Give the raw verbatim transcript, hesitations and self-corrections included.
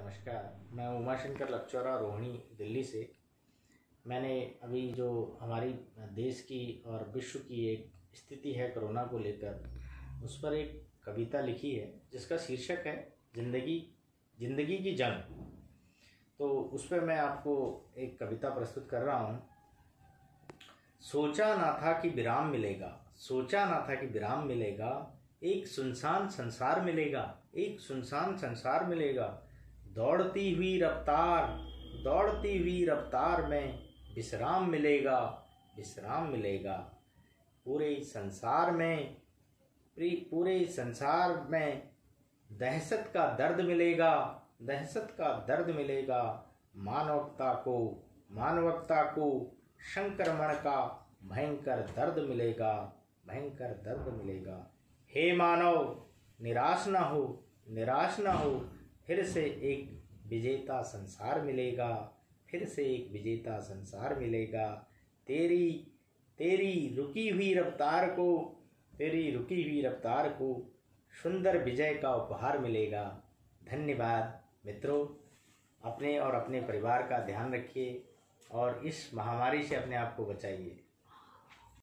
नमस्कार। मैं उमाशंकर लक्चौरा, रोहिणी, दिल्ली से। मैंने अभी जो हमारी देश की और विश्व की एक स्थिति है कोरोना को लेकर, उस पर एक कविता लिखी है जिसका शीर्षक है जिंदगी जिंदगी की जंग। तो उस पर मैं आपको एक कविता प्रस्तुत कर रहा हूँ। सोचा ना था कि विराम मिलेगा, सोचा ना था कि विराम मिलेगा, एक सुनसान संसार मिलेगा, एक सुनसान संसार मिलेगा। दौड़ती हुई रफ्तार दौड़ती हुई रफ्तार में विश्राम मिलेगा, विश्राम मिलेगा। पूरे संसार में पूरे संसार में दहशत का दर्द मिलेगा, दहशत का दर्द मिलेगा। मानवता को मानवता को संक्रमण का भयंकर दर्द मिलेगा, भयंकर दर्द मिलेगा। हे मानव, निराश न हो, निराश न हो, फिर से एक विजेता संसार मिलेगा, फिर से एक विजेता संसार मिलेगा। तेरी तेरी रुकी हुई रफ्तार को तेरी रुकी हुई रफ्तार को सुंदर विजय का उपहार मिलेगा। धन्यवाद मित्रों। अपने और अपने परिवार का ध्यान रखिए और इस महामारी से अपने आप को बचाइए।